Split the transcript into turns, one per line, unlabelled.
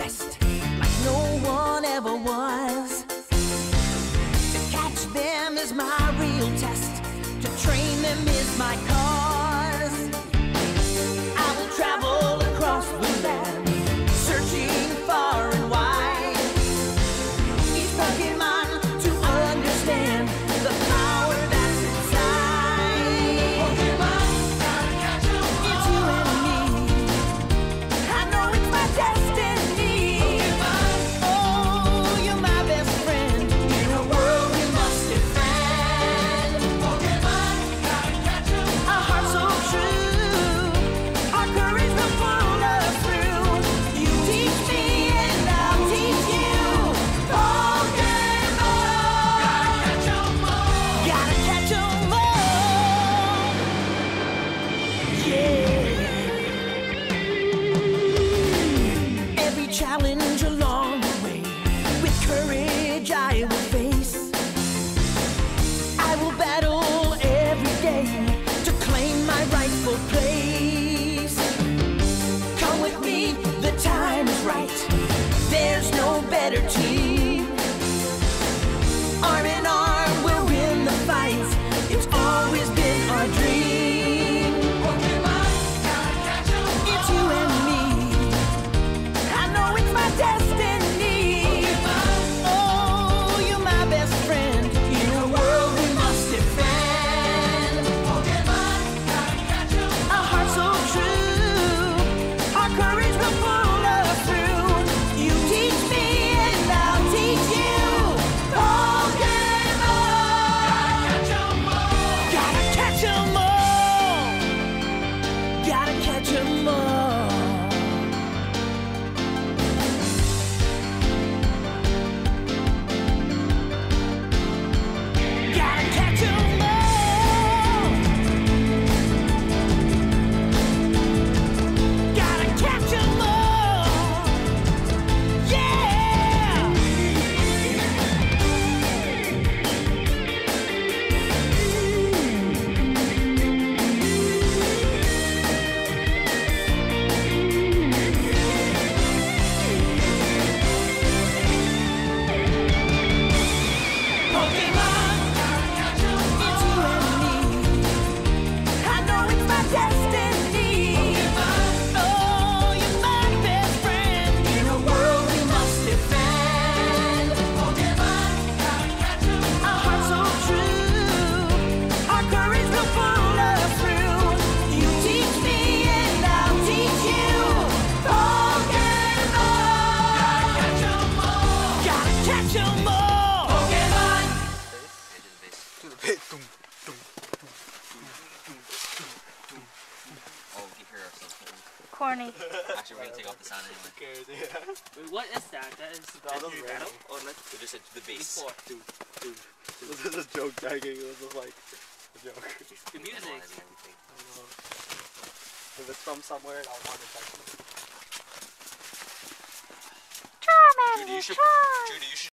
best, like no one ever was. To catch them is my real test, to train them is my cause. I will travel across the land, searching far and wide. Each Pokemon to understand the power that's inside. Pokemon, gotta catch 'em all. It's you and me. I know it's my destiny. Pokemon, oh, you're my best friend in a world we must defend. Pokemon, gotta catch 'em all. A heart so true, our courage will pull us through. You teach me and I'll teach you. Pokemon, gotta catch 'em all. Gotta catch 'em all. Yeah. Every challenge along the way, with courage I will face. I will battle every day to claim my rightful place. Come with me, the time is right. There's no better team. Arm in arm, we'll win the fight. It's always been our dream. Pokemon, gotta catch 'em all. It's you and me. I know it's my destiny. Pokemon, oh, you're my best friend in a world we must defend. Pokemon, gotta catch 'em all. A heart so true, our courage will pull us through. You teach me and I'll teach you. Pokemon, gotta catch 'em all. Gotta catch 'em all. Gotta catch 'em all. Gotta catch 'em all. Gotta catch 'em all. Yeah. Pokemon, gotta catch 'em all. It's you and me. I know it's my destiny. Pokemon, oh, you're my best friend in a world we must defend. Pokemon, gotta catch 'em all. A heart so true, our courage will pull us through. You teach me and I'll teach you. Pokemon, gotta catch 'em all. Gotta catch 'em all. Pokemon.
To the pit. Doom, doom, doom, doom, doom, doom.
Oh, you hear ourselves.
Corny.
Actually, we're gonna take off the sound anyway.
Cares, yeah.
Wait, what is that? That is
That was
your
random.
battle? Or like
We just said the bass.
before?
This is a joke, Jackie. This is like a joke.
The music.
Analyzing everything.
I don't know. If it's from somewhere, I'll want to check it.
Charmander,
Judy, you should.
charm.
Judy, you should